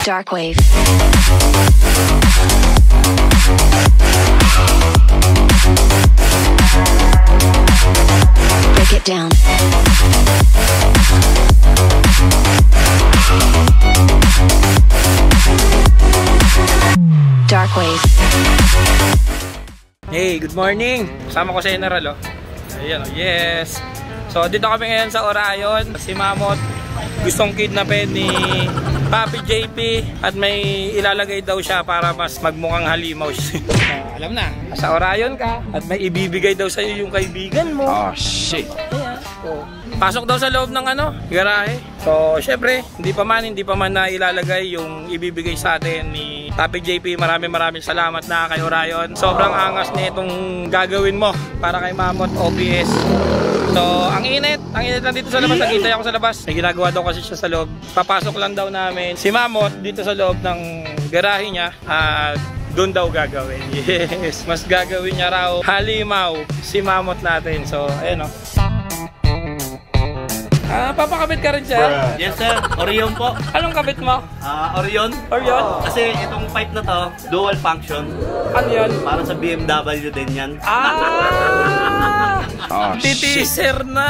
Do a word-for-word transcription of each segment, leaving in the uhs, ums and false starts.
Darkwave. Break it down. Darkwave. Hey, good morning! Kasama ko si General, oh. Ayan, oh, yes! So, dito kami ngayon sa Orion. Si Mammoth gustong kidnapin ni Papi J P at may ilalagay daw siya para mas magmukhang halimaw siya. uh, alam na, sa Orion ka at may ibibigay daw sa iyo yung kaibigan mo. Oh, shit! Ayan. So, pasok daw sa loob ng ano, garahe. So, syempre, hindi pa man, hindi pa man na ilalagay yung ibibigay sa atin ni Papi J P. Maraming maraming salamat na kay Orion. Sobrang angas na itong gagawin mo para kay Mammoth O B S. So, ang init, ang init lang dito sa labas. Nagkita ako sa labas. May ginagawa daw kasi siya sa loob. Papasok lang daw namin si Mammoth dito sa loob ng garahe niya at doon daw gagawin. Yes, mas gagawin niya raw halimaw si Mammoth natin. So, ayan o. Ah, papakabit ka rin siya? Yes sir, Orion po. Anong kabit mo? Ah, uh, Orion. Orion? Kasi itong pipe na to, dual function. Ano yan? Para sa B M W din yan. Ah! Oh, Titeaser na!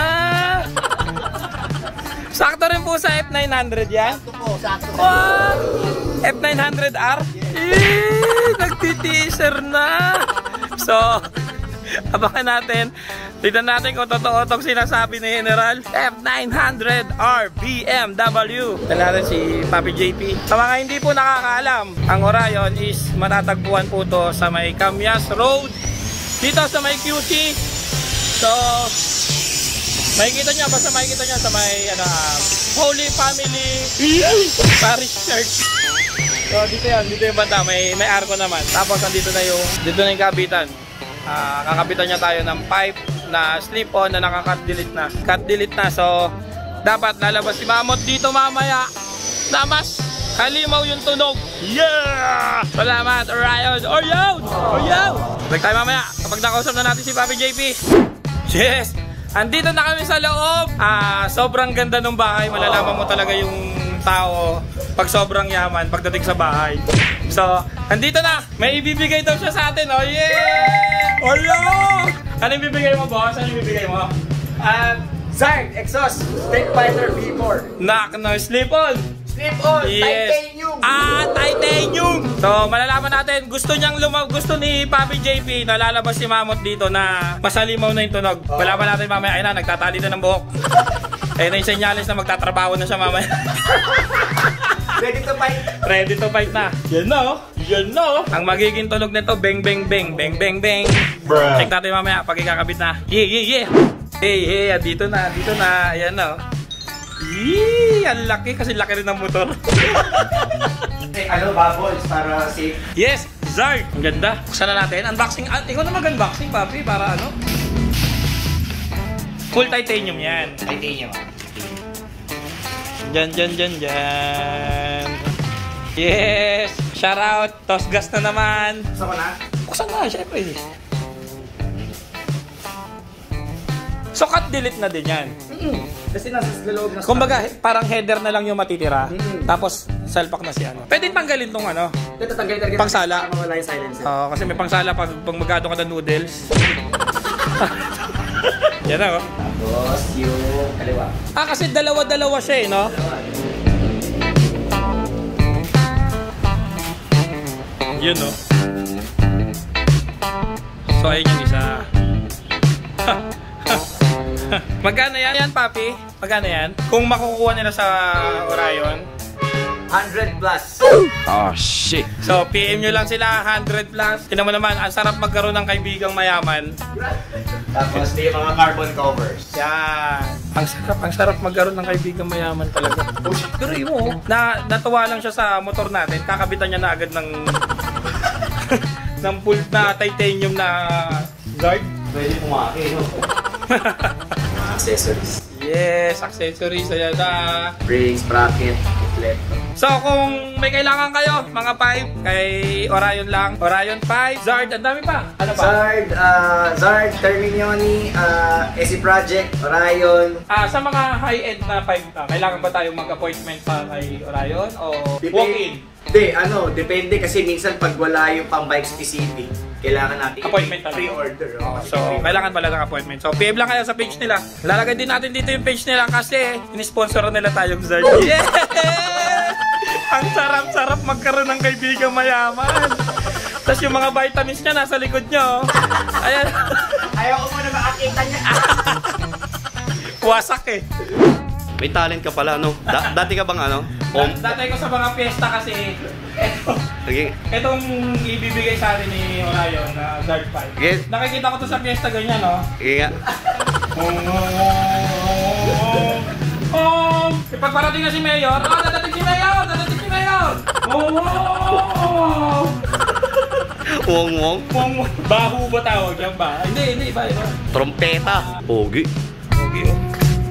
Sakto rin po sa F nine hundred yan? Sakto po, sakto. What? F nine hundred R? Eh, nagtiteaser na! So, abangan natin. Tignan natin kung totoo itong sinasabi ni General. F nine hundred R B M W. Tignan natin si Papi J P. Sa mga hindi po nakakaalam, ang Orion is matatagpuan po to sa may Camyas Road. Dito sa may Q T. So, makikita nyo, basta makikita nyo sa may ano, um, Holy Family Parish Church. So, dito yan. Dito yung banda. May, may arko naman. Tapos, nandito na yung, dito na yung kabitan. Uh, kakabitan niya tayo ng pipe na slip-on na nakaka-cut delete na. Cut delete na. So, dapat lalabas si Mammoth dito mamaya na mas halimaw yung tunog. Yeah! Salamat, Orion! Orion! Orion! Balik tayo mamaya kapag nakausap na natin si Papi J P. Yes! Andito na kami sa loob. Ah, sobrang ganda ng bahay. Malalaman mo talaga yung tao pag sobrang yaman pagdating sa bahay. So, andito na. May ibibigay daw siya sa atin. Oh, yeah! Hello! Ano ibibigay mo, boss? Ano ibibigay mo? At Zard Exhaust Street Fighter V four. Knock no slip-on. Slip-on, Yes. titanium. Ah, titanium. So, malalaman natin, gusto niyang lumaw, gusto ni Papi J P na lalabas si Mammoth dito na masalimaw na yung tunog. Oh. Malaman natin mamaya, ayun na, nagtatali na ng buhok. Ayun na yung senyales na magtatrabaho na siya mamaya. Ready to fight. Ready to fight na. Yan na, yan na. Ang magiging tunog nito, bang, bang, bang, bang, bang, bang. Bruh. Check natin mamaya pag ikakabit na. Yeah, yeah, yeah. Hey, hey, dito na, dito na. Ayan na. Yee, ang laki kasi laki rin ng motor. Hey, ano, bubbles para safe. Yes, Zard. Ang ganda. Buksan na natin. Unboxing. Ah, ikaw na mag-unboxing, Papi, para ano? Full titanium yan. Titanium. Dyan, dyan, dyan, dyan. Yes. Shout out. Toss gas na naman. Gusto ko na? Buksan na, syempre. So, cut delete na din yan. Mm-mm. Kasi nasa loob na. Kumbaga, parang header na lang yung matitira. Mm-hmm. Tapos, salpak na si ano. Pwede tanggalin tong ano. Ito, tanggalin talaga. Pangsala. Para mawala yung silencer. Oo, kasi may pangsala pag, pag magado ka ng noodles. Yan na, oh. Tapos, yung kaliwa. Ah, kasi dalawa-dalawa siya eh, no? Yun, no? So, ayun yung isa. Magkano yan, yan, Papi? Magkano yan? Kung makukuha nila sa Orion. one hundred plus. Oh, shit! So, P M nyo lang sila, one hundred plus. Tignan mo naman, ang sarap magkaroon ng kaibigang mayaman. Tapos, yung mga carbon covers. Yan. Ang sarap, ang sarap magkaroon ng kaibigang mayaman talaga. Pero yun mo, na, natuwa lang siya sa motor natin. Kakabitan niya na agad ng ng full na titanium na guard. Pwede pumaki, no? Accessories. Yes, accessories. Ayan na. Brakes, bracket, reflector. So, kung may kailangan kayo, mga pipe, kay Orion lang. Orion pipe, Zard, ang dami pa. Ano pa? Zard, uh, Zard, Terminioni, uh, S C Project, Orion. Ah, sa mga high-end na pipe, ah, kailangan ba tayong mag-appointment pa kay Orion o Depende- walk-in? Hindi, ano, depende kasi minsan pag wala yung pang bike specific, kailangan natin Appointment talaga. pre-order. Oh. So, kailangan pala ng appointment. So, P M lang kayo sa page nila. Lalagay din natin dito yung page nila kasi in-sponsor nila tayong Zard. Yeah! Ang sarap-sarap magkaroon ng kaibigang mayaman. Tapos yung mga vitamins niya nasa likod niyo. Ayan. Ayaw ko muna makakita niya. Wasak eh. May talent ka pala, no? Da dati ka bang ano? Om? Dati ko sa mga piyesta kasi eto, Sige. etong ibibigay sa atin ni Orion na Zard five. Yes. Nakikita ko to sa piyesta ganyan, no? Sige nga. Oh, pag parating na si Mayor, ah, dadating si Mayor, dadating si Mayor. Oh, Wong wong. Kung baho ba tawag yan ba? Hindi, hindi, iba, iba. Trompeta. Pogi. Okay, oh.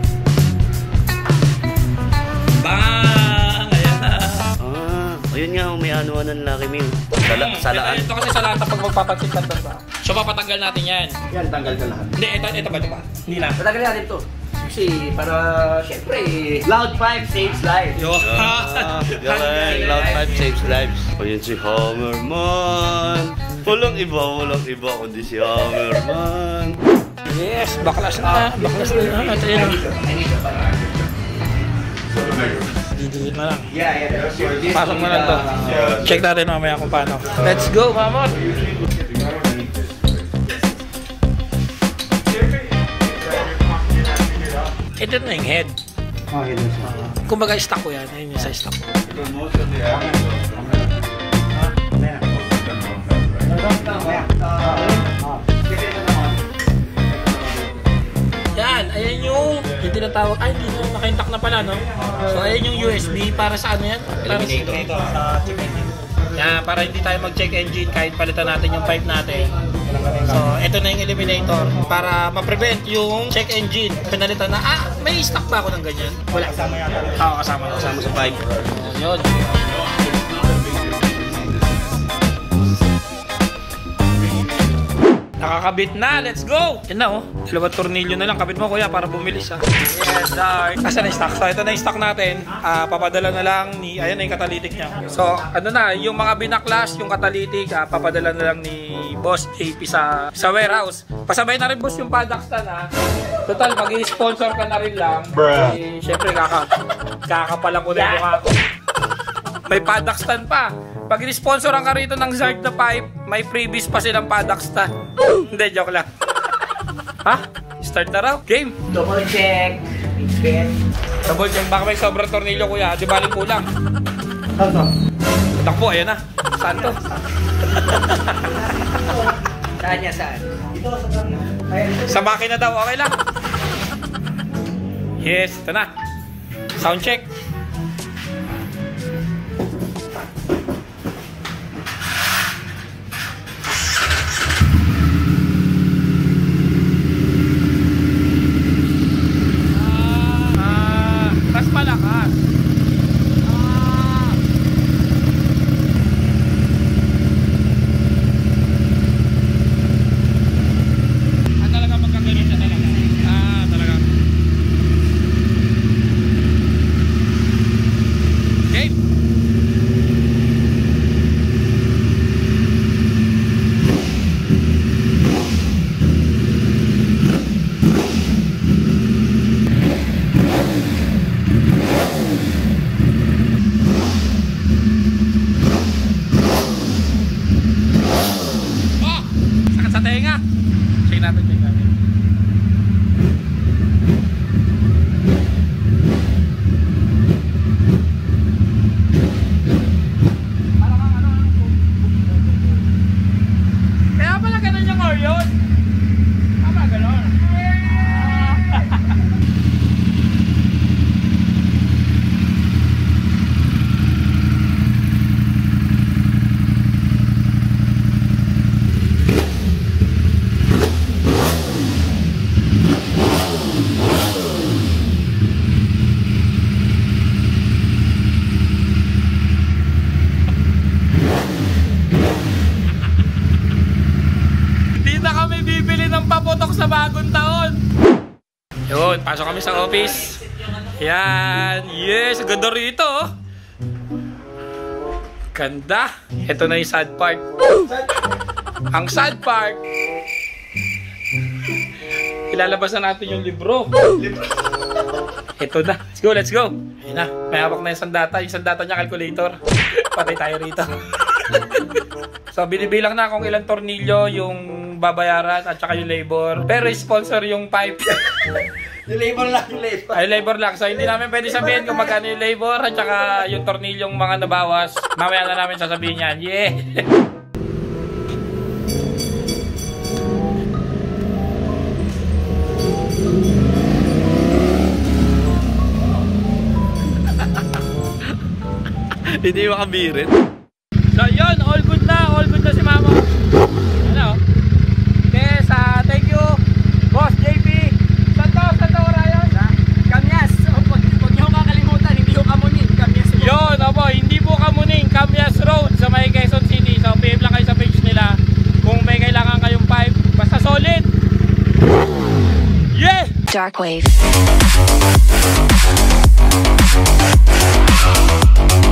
Bang! Ayan na. Ah, ayun nga, may ano ng Lucky Me. Sala, Hmm, salaan. Ito kasi sa lahat pag magpapansin ka doon ba? So, papatanggal natin yan. Yan, tanggal ka lahat. Hindi, ito, ito ba, ito ba? Hindi na. Patagal natin to. Kasi para, syempre, Loud five saves life. Yo. Ah, galing. Loud five saves lives. Ayun si Hammerman. Walang iba, walang iba kundi si Hammerman. Yes, baklas na. Baklas na. Ito yun. Didilid na lang. Yeah, yeah. Pasok mo lang to. Check natin mamaya kung paano. Let's go, mamon! Ito na yung head. Oh, yun. Kumbaga stock ko yan. Ayun yung sa stock ko. Yan, ayan yung yung tinatawag. Ay, hindi na naka-intact na pala, no? So, ayan yung U S B para sa ano yan? Para sa check engine. Yan, para hindi tayo mag-check engine kahit palitan natin yung pipe natin. So, ito na yung eliminator para ma-prevent yung check engine. Pinalitan na, ah, may stock ba ako ng ganyan? Wala. Kasama yata. Oo, kasama. Kasama sa pipe. Yun. Nakakabit na, let's go! Yan na oh, dalawang tornilyo na lang, kabit mo kuya para bumilis ha. Yes, dark. Asa na yung stock? So ito na yung stock natin, uh, papadala na lang ni, ayan na yung catalytic niya. So ano na, yung mga binaklas, yung catalytic, uh, papadala na lang ni Boss J P sa, sa warehouse. Pasabay na rin boss yung paddock stand ha. Total, mag-i-sponsor ka na rin lang. Bruh. Eh, syempre kaka, kakapalang ko na yung mukha ko. May paddock stand pa. Pag in-sponsoran ka rito ng Zard na pipe, may freebies pa silang paddock stand. Hindi, joke lang. Ha? Start na raw. Game. Double check. Spin. Double check. Baka may sobrang tornilyo kuya. Di baling kulang. Ano? Takbo, ayan na. Saan to? Saan niya, saan? Ito, Sa makina daw. Okay lang. Yes, ito na. Sound check. Mas malakas. Ah. Ah, talaga magkagaling siya talaga. Ah, talaga. Game. Oh! Sakit sa tenga. Check natin, check natin. Parang ang ano, kaya pala ganun yung Orion. Tama, ganun. sa bagong taon. Yun, pasok kami sa office. Yan. Yes, ganda rito. Oh. Ganda. Ito na yung sad part. Ang sad part. Ilalabas na natin yung libro. Ito na. Let's go, let's go. Ayun na. May hawak na yung sandata. Yung sandata niya, calculator. Patay tayo rito. So, binibilang na kung ilang tornilyo yung babayaran at saka yung labor. Pero sponsor yung pipe. Yung labor lang, yung labor. Ay, labor lang. So, hindi namin pwede sabihin kung magkano yung labor at saka yung tornilyong mga nabawas. Mamaya na namin sasabihin yan. Yeah! Hindi makabirit. So yun, all good na, all good na si Mama. Ano? Yes, uh, thank you, Boss J P. Saan to? Saan to, Ryan? Kamyas. Huwag niyo kakalimutan, hindi yung Kamuning. Kamyas. Yun, opo, hindi po Kamuning, Kamyas Road sa may Quezon City. So P M lang kayo sa page nila kung may kailangan kayong pipe. Basta solid. Yeah! Darkwave.